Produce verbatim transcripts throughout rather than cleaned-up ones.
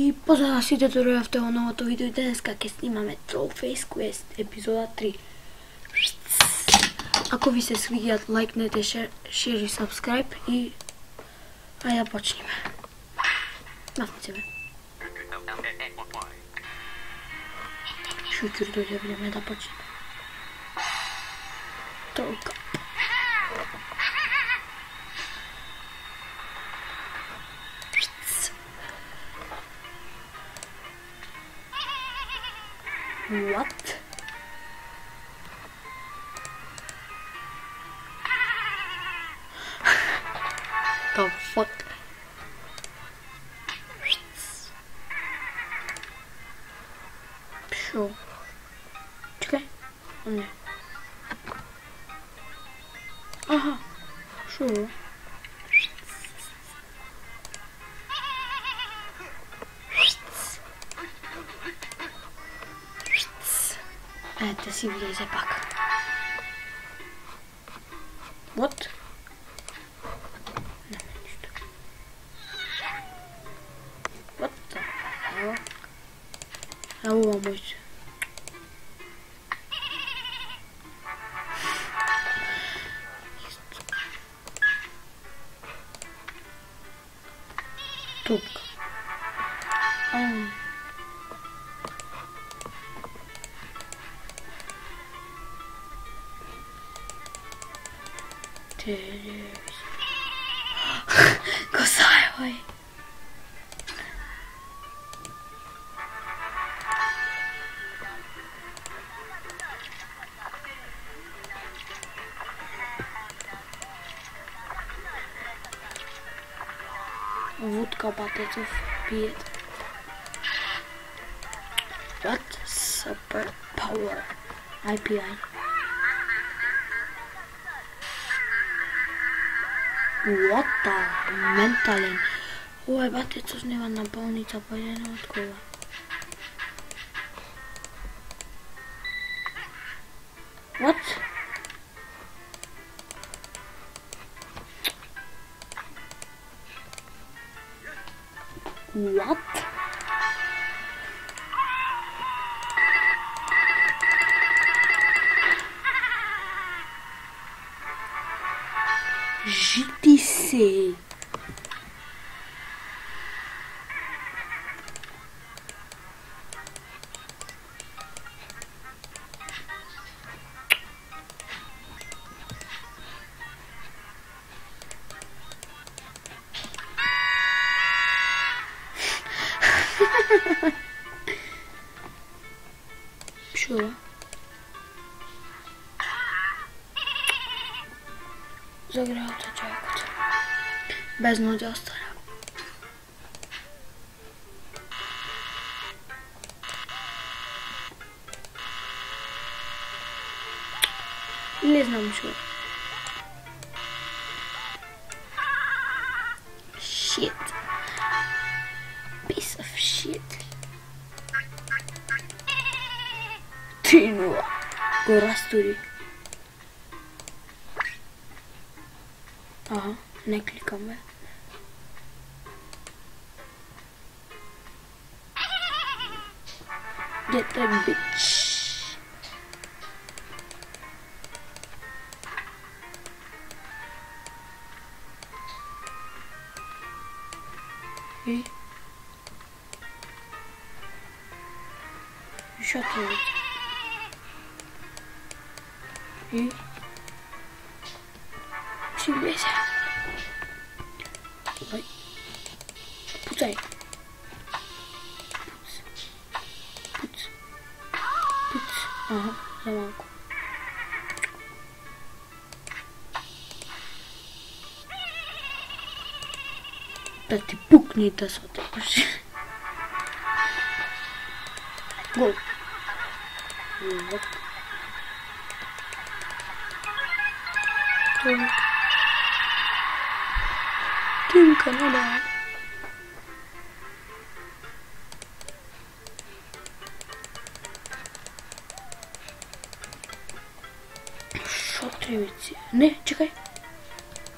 И поздрав сите дојдовте во новото видео и денеска ќе снимаме Trollface Quest епизода три. Ако ви се свиѓаат, лајкнете, шер и сабскрајб и ајде да почнеме. Мафнице бе. Шуќур дојде време да почнеме. Тролка. What? The fuck? Pšu. Čekaj. O ne. Aha. Šu. Ето си влезе пак. What? Няма нищо. What the hell? Ало, мојче. Тупка. Ам. Косај, ој. Вудка батецов пиет. What? Super power. ай пи ай. What the ментален. Овај батецов нема напалница, па ја не откова. What? What? Жити се. Пшува. Загреал се човекот. Без нозе остана. Не знам што. Shit. Piece of shit. Тинуа. Го растури. Ага, не кликам бе. Get that bitch. И? Ещё тут. И? Си влезе. Ой. Пуцај. Пуц. Пуц. Пуц. Ага, за малку. Да ти пукни да се отекаш. Гол. Вот. Тим Канада. Шо требици? Не, чекај.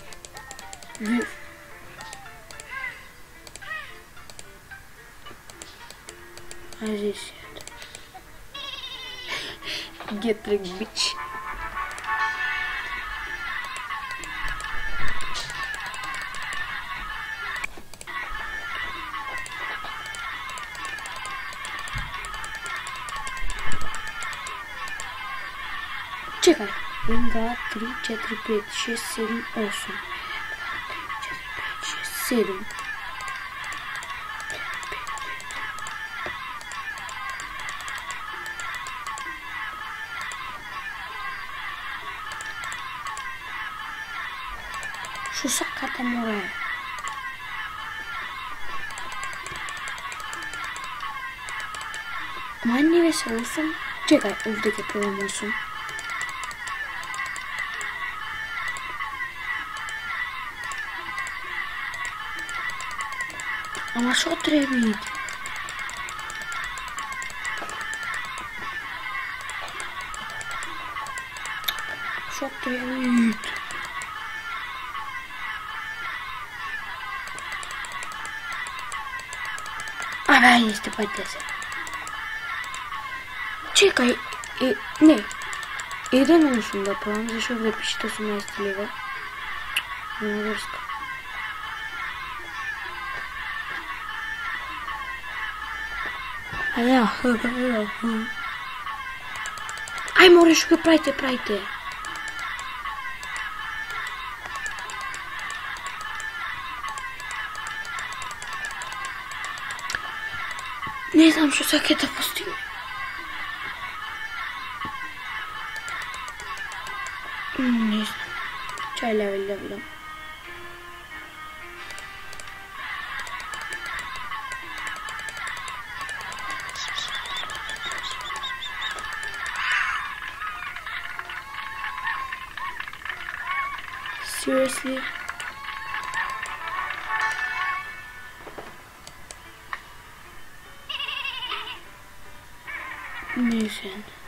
Вив. Айде си. Get trick, bitch. Чекай. едно, два, три, четири, пет, шест, седем, осем. четири, пет, шест, седем. Şu sakatam oraya. Ama anne ve olsun. Çekay oradaki program olsun. Ama що треба? Що треба? А, ben işte patates. Czekaj, i, nie. Jeden olsun da plan, zresztą wypisz to są najstliwe. No wyrska. A ja, chyba, ja. Aj, możesz go prajte, prajte. Ne znam što svake da postigne. Ne znam. Čaj level levelom. Seriously? Neyse.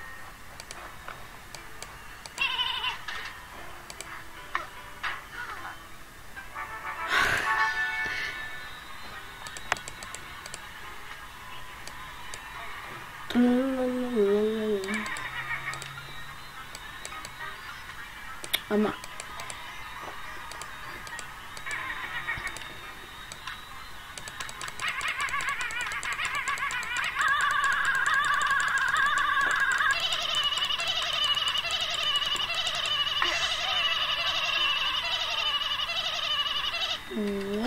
Ama what?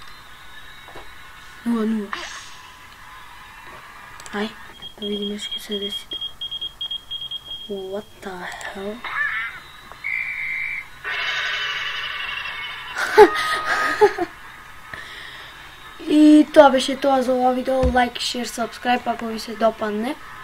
No, no. Ay, da vidimos que se decide. What the hell? I to беше това за това видео. Лайк, шер, сабскрайб, ако ви се допадне.